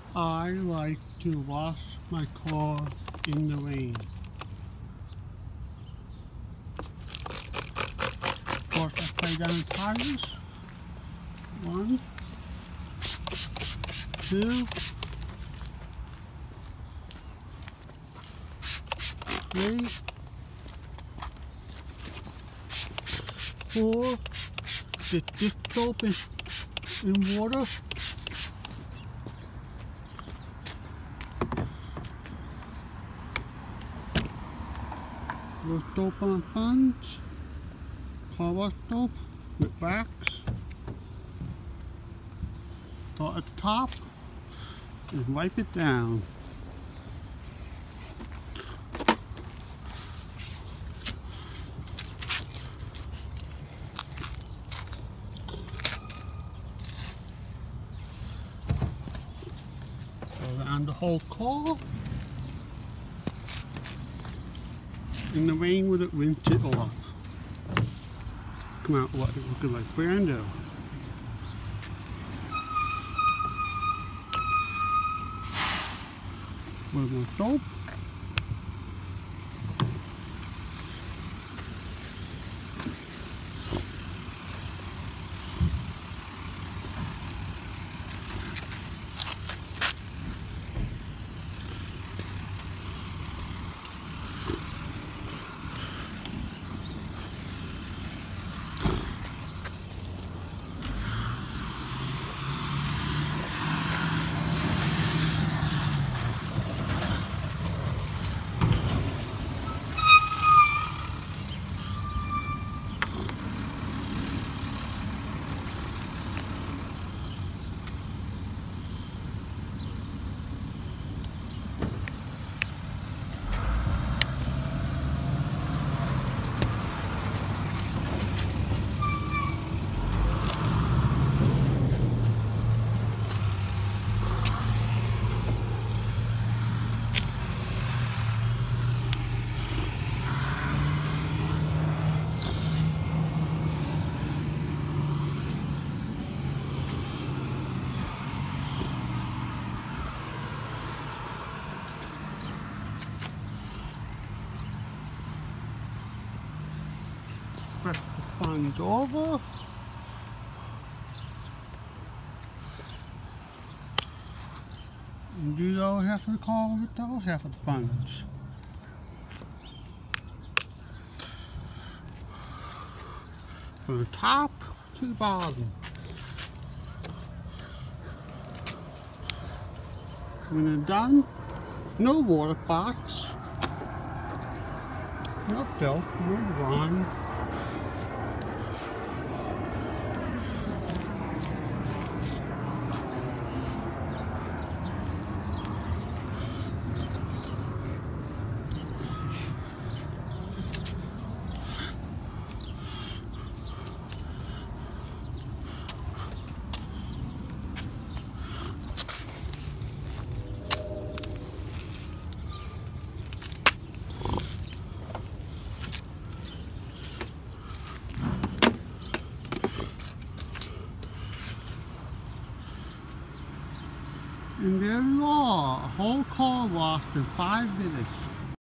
I like to wash my car in the rain. Of course, I play down tires. 1, 2, 3, 4. Get this soap in water. Roll soap on sponge. Car wash soap with wax. Start at the top and wipe it down. Go around the whole car. In the rain with it, rinse it off. Come out what it looking like brand new. With more soap. Press the sponge over. And do the other half of the car with the other half of the sponge. From the top to the bottom. When they're done, no water spots, no filth, no grime. And there you are, a whole car wash in 5 minutes.